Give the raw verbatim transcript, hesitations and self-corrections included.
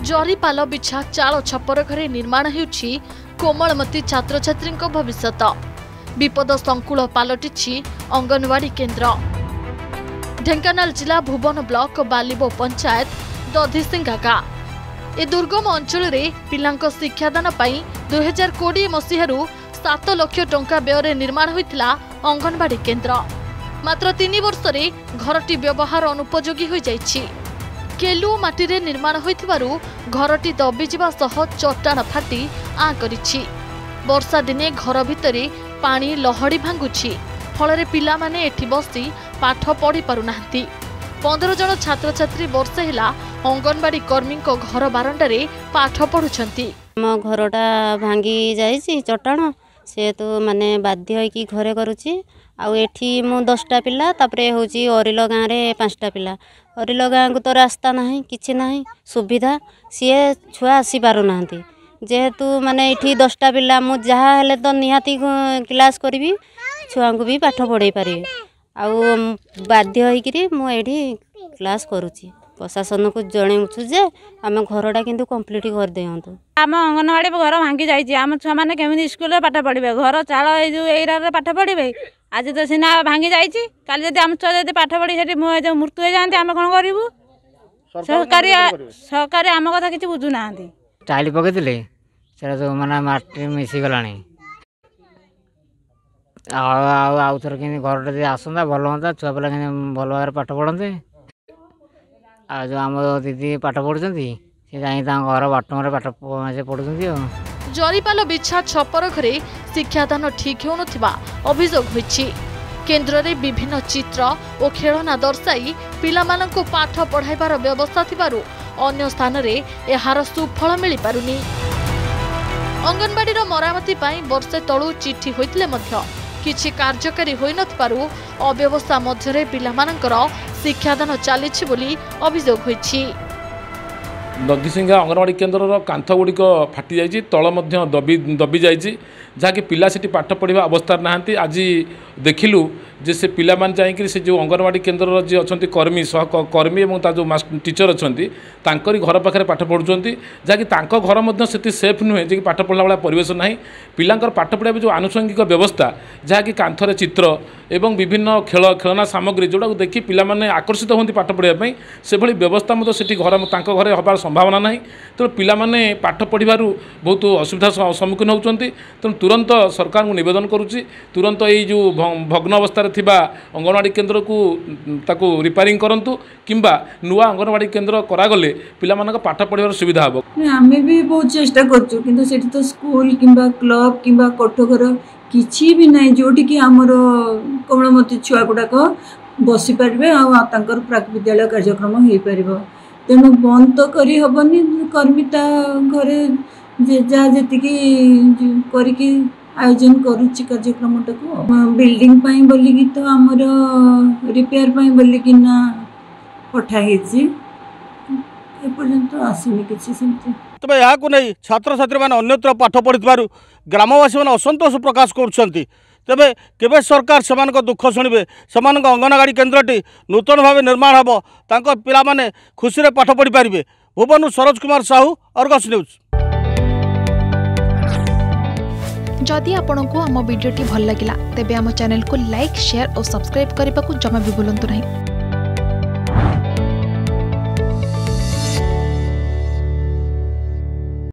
जरीपाल बिछा चाल छपर घरे निर्माण हेउछि कोमलमती छात्र छात्री भविष्य विपद संकुल पलटि अंगनवाड़ी केन्द्र। ढेंकानाल जिला भुवन ब्लॉक बालिबो पंचायत दधिसिंगा गाँ ए दुर्गम अंचल पिलांक शिक्षादान दुई हजार कोड़े मसीह सात लक्ष टंका व्यय निर्माण होता अंगनवाड़ी केन्द्र। मात्र तीन वर्ष घरटी व्यवहार अनुपयोगी हो जाइछि। केलु माटी रे निर्माण होइथिबारु घरटी दबिजिबा सह चट्टाण फाटी आ करिछि। वर्षा दिने घर भितरे पानी लहड़ी भांगुछि, फल पिला माने एठी बसी पाठ पढ़ी पारु नाहंती। पंद्रह जन छात्र छात्री वर्षे हिला अंगनवाड़ी कर्मी घर बारंडारे पाठ पढ़ुछंती। मो घरटा भांगी जाइछि चट्टाण से तो माने बाध्य होई कि घरे करूछि। आउ एठी मु दसटा पिला तापरे होची अरिल गाँव रे पांचटा पिला। अरिल गाँव को तो रास्ता नहीं किछि नहीं सुविधा सीए छुआ आसी पारु नाहंती। जेहेतु माने एठी दसटा पिला मु जहा हेले तो निहाती क्लास करबी छुआ को भी पाठ पढ़ाई पारि। आउ बाध्य होई कि मु एठी क्लास करूछि। प्रशासन को जणेउछु जे आम घरटा किंतु कंप्लीट कर देयंतु। आम अंगनवाड़ी घर भांगी जाइए आम छुआ मैंने केमी स्कूल पाठ पढ़े घर चाल ये पाठ पढ़े। आज तो सीना भांगी जाइए काली जब आम छुआ जब पाठ पढ़ी से मृत्यु हो जाते आम कौन करूँ। सरकारी सरकारी आम कथा किसी बुझुना टाइल पकईले से मैंने माटी मिसीगला आउ थर कि घर आसता भल हाँ छुआ पिला भल भाव पाठ पढ़ते। आ जो आम दीदी पाठ पढ़ुଛନ୍ତି से जाई घर बाटमरे पाठ से पढ़ुଛନ୍ତି। जरीपाल बिछा छपर घरे शिक्षादान ठीक होनुथिबा अभियोग होइछि। केन्द्र रे विभिन्न चित्र और खेलना दर्शाई पिलामानंकु पाठ पढ़ाइबार व्यवस्था थिबारु अन्य स्थान रे एहार सुफल मिली पारुनी। अंगनवाड़ी मरामती पाई वर्षे तळु चिठी होइतिले मध्य किछि कार्यकारी होई नथिबारु अव्यवस्था मध्यरे पिलामानंकर शिक्षादान चलीछि बोली अभियोग होइछि। दधिसिंगा अंगनवाड़ी केन्द्र कांथ गुड़िक फाटी जाइए तल दबी दबी जाइए जहाँकि पिला से पाठ पढ़ा अवस्था नहांती। आज देखिलु जे से पिला मान जाइए से जो अंगनवाड़ी केन्द्र जी अच्छा कर्मी सह कर्मी और जो टीचर अच्छा तांकरी घर पाखे पाठ पढ़ुंट जहाँकि घर में से सेफ नुहे जे पाठ पढ़ला भाया परिवेश ना। पिलांकर पाठ पढ़ा जो आनुषंगिक व्यवस्था जहाँकि कांथरे चित्र एवं विभिन्न खेल खेलना सामग्री जोड़ा देखि पिला माने आकर्षित होती पाठ पढ़ाई से भली व्यवस्था मत से घर तांको घरे हबार संभावना ना। तेणु पिला माने पाठ पढ़ार बहुत असुविधा सम्मुखीन होती। तेणु तुरंत सरकार को निवेदन करुच्ची तुरंत ये जो भग्न अवस्था थिबा अंगनवाड़ी केन्द्र को ताकू रिपेयरिंग करंतु किंबा नुआ अंगनवाड़ी केन्द्र करागले पिला मानक पाठ पढ़ार सुविधा हम। आमे भी बहुत चेष्टा करछु किंतु सेठी तो स्कूल किंबा क्लब किंबा कोठघर किछि भी नहीं जोटी कि हमर कोमलमती छुआ गुड़ाक बसी पारे आर प्राक विद्यालय कार्यक्रम हो पार। तेणु बंद तो करी हबनी कर्मिता घरे जहाँ जी करके आयोजन करुच्ची कार्यक्रम टाक बिल्डिंग पाई बोलिकी तो आमर रिपेयर पाई बोलिकी ना पठाई एपर्यंत आसनी किसी सेमती। तबे यहाँ को नहीं छात्र छात्री मैंने अन्यत्र पाठ पढ़ी ग्रामवासी मैंने असंतोष प्रकाश करुँच। तेबे केबे सरकार सेमान दुख शुणवे सेमान अंगनवाड़ी केन्द्रटी नूतन भाव निर्माण हम तांको पिला माने खुशी रे पाठ पढ़ी पारिबे। भुवन सरोज कुमार साहू अर्गस न्यूज। जदि आपंक आम भिडी भल लगा तेब आम चैनल को लाइक शेयर और सब्सक्राइब करने को जमा भी भूलु नहीं।